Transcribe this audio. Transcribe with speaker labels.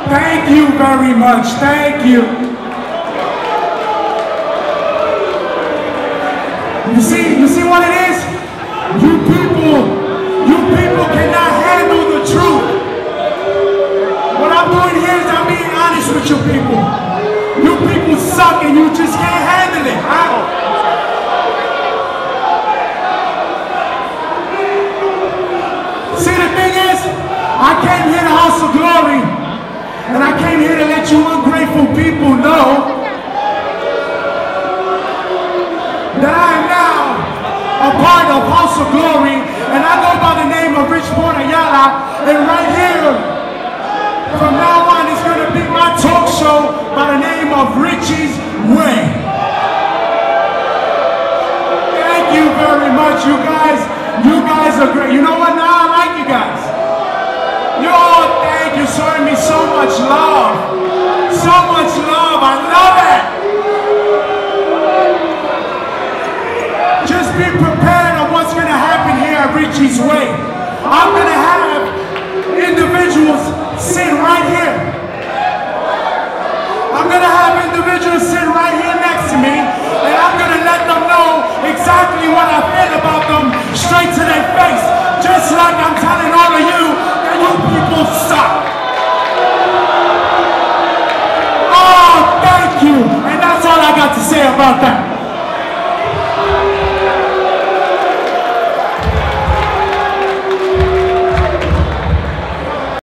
Speaker 1: Thank you very much. Thank you. You see what it is? You people cannot handle the truth. What I'm doing here is I'm being honest with you people. You people suck and you just can't handle it. See, the thing is, I came here to House of Glory, and I came here to let you ungrateful people know that I am now a part of House of Glory, and I go by the name of Rich Port Ayala, and right here, from now on, it's going to be my talk show by the name of Richie's Way. Thank you very much, you guys are great. You know what, now I like you guys. Yo, thank you, showing me so much love. So much love, I love it. Just be prepared of what's going to happen here at Richie's Way. I'm going to have individuals sit right here. I'm going to have individuals sit right here next to me, and I'm going to let them know exactly what I feel about them straight to their face, just like I'm telling all of you that you people suck. Oh, thank you. And that's all I got to say about that.